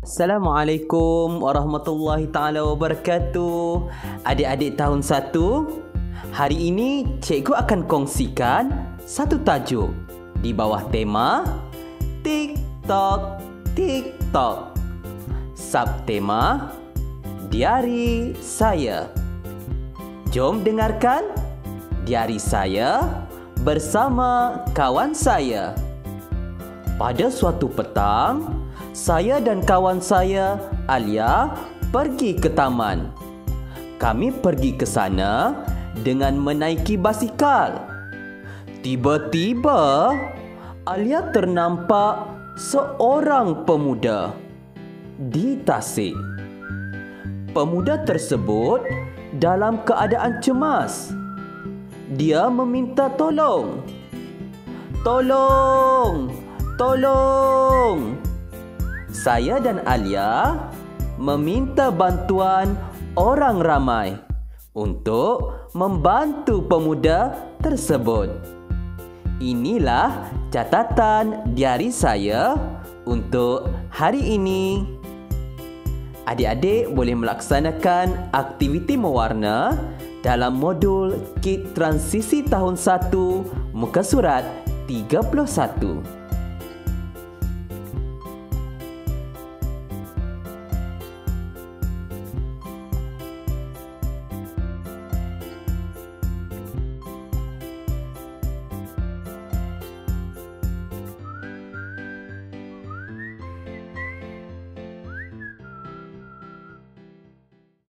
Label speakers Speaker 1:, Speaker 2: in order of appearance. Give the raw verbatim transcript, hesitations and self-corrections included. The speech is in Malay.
Speaker 1: Assalamualaikum warahmatullahi taala wabarakatuh. Adik-adik tahun satu, hari ini cikgu akan kongsikan satu tajuk di bawah tema TikTok TikTok. Subtema Diari Saya. Jom dengarkan diari saya bersama kawan saya. Pada suatu petang, saya dan kawan saya, Alia, pergi ke taman. Kami pergi ke sana dengan menaiki basikal. Tiba-tiba, Alia ternampak seorang pemuda di tasik. Pemuda tersebut dalam keadaan cemas. Dia meminta tolong. Tolong! Tolong! Saya dan Alia meminta bantuan orang ramai untuk membantu pemuda tersebut. Inilah catatan diari saya untuk hari ini. Adik-adik boleh melaksanakan aktiviti mewarna dalam modul Kit Transisi Tahun satu Muka Surat tiga puluh satu.